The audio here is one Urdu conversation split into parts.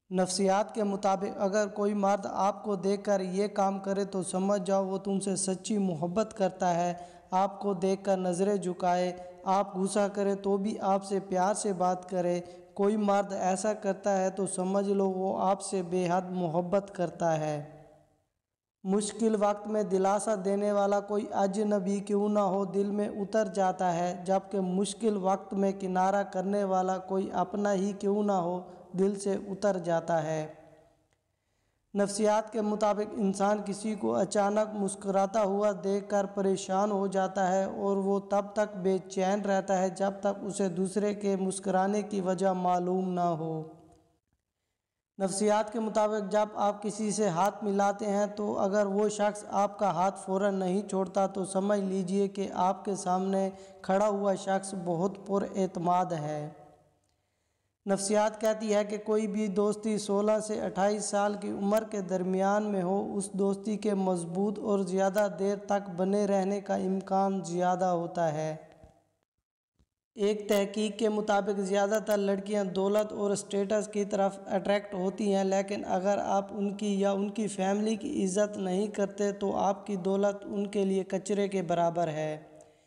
نفسیات کے مطابق اگر کوئی مرد آپ کو دیکھ کر یہ کام کرے تو سمجھ جاؤ وہ تم سے سچی محبت کرتا ہے۔ آپ کو دیکھ کر نظریں جھکائے، آپ غصہ کرے تو بھی آپ سے پیار سے بات کرے۔ کوئی مرد ایسا کرتا ہے تو سمجھ لو وہ آپ سے بے حد محبت کرتا ہے۔ مشکل وقت میں دلاسا دینے والا کوئی اجنبی کیوں نہ ہو دل میں اتر جاتا ہے، جبکہ مشکل وقت میں کنارہ کرنے والا کوئی اپنا ہی کیوں نہ ہو دل سے اتر جاتا ہے۔ نفسیات کے مطابق انسان کسی کو اچانک مسکراتا ہوا دیکھ کر پریشان ہو جاتا ہے اور وہ تب تک بے چین رہتا ہے جب تک اسے دوسرے کے مسکرانے کی وجہ معلوم نہ ہو۔ نفسیات کے مطابق جب آپ کسی سے ہاتھ ملاتے ہیں تو اگر وہ شخص آپ کا ہاتھ فوراً نہیں چھوڑتا تو سمجھ لیجئے کہ آپ کے سامنے کھڑا ہوا شخص بہت پر اعتماد ہے۔ نفسیات کہتی ہے کہ کوئی بھی دوستی 16 سے 28 سال کی عمر کے درمیان میں ہو، اس دوستی کے مضبوط اور زیادہ دیر تک بنے رہنے کا امکان زیادہ ہوتا ہے۔ ایک تحقیق کے مطابق زیادہ تر لڑکیاں دولت اور اسٹیٹس کی طرف اٹریکٹ ہوتی ہیں، لیکن اگر آپ ان کی یا ان کی فیملی کی عزت نہیں کرتے تو آپ کی دولت ان کے لیے کچرے کے برابر ہے۔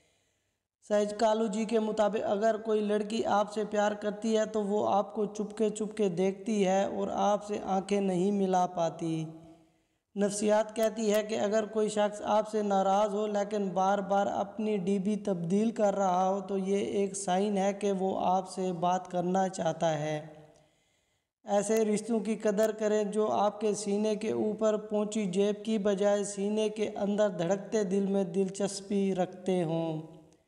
سائیکالوجی کے مطابق اگر کوئی لڑکی آپ سے پیار کرتی ہے تو وہ آپ کو چپکے دیکھتی ہے اور آپ سے آنکھیں نہیں ملا پاتی۔ نفسیات کہتی ہے کہ اگر کوئی شخص آپ سے ناراض ہو لیکن بار بار اپنی ڈی پی تبدیل کر رہا ہو تو یہ ایک سائن ہے کہ وہ آپ سے بات کرنا چاہتا ہے۔ ایسے رشتوں کی قدر کریں جو آپ کے سینے کے اوپر پہنچی جیب کی بجائے سینے کے اندر دھڑکتے دل میں دلچسپی رکھتے ہوں۔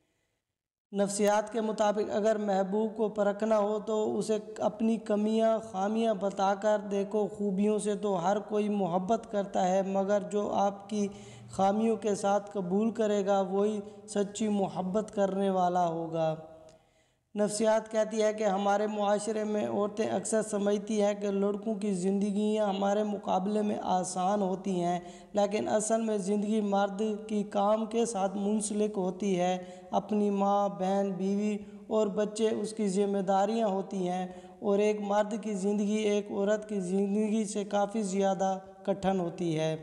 نفسیات کے مطابق اگر محبوب کو پرکھنا ہو تو اسے اپنی کمیاں خامیاں بتا کر دیکھو۔ خوبیوں سے تو ہر کوئی محبت کرتا ہے، مگر جو آپ کی خامیوں کے ساتھ قبول کرے گا وہی سچی محبت کرنے والا ہوگا۔ نفسیات کہتی ہے کہ ہمارے معاشرے میں عورتیں اکثر سمجھتی ہیں کہ لڑکوں کی زندگیاں ہمارے مقابلے میں آسان ہوتی ہیں، لیکن اصل میں زندگی مرد کی کام کے ساتھ منسلک ہوتی ہے۔ اپنی ماں، بہن، بیوی اور بچے اس کی ذمہ داریاں ہوتی ہیں، اور ایک مرد کی زندگی ایک عورت کی زندگی سے کافی زیادہ کٹھن ہوتی ہے۔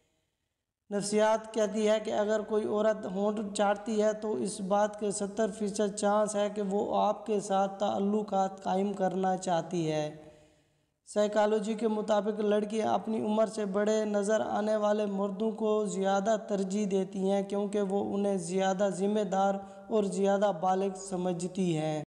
نفسیات کہتی ہے کہ اگر کوئی عورت ہونٹ چاٹتی ہے تو اس بات کے 70% چانس ہے کہ وہ آپ کے ساتھ تعلقات قائم کرنا چاہتی ہے۔ سائیکالوجی کے مطابق لڑکیاں اپنی عمر سے بڑے نظر آنے والے مردوں کو زیادہ ترجیح دیتی ہیں کیونکہ وہ انہیں زیادہ ذمہ دار اور زیادہ بالغ سمجھتی ہیں۔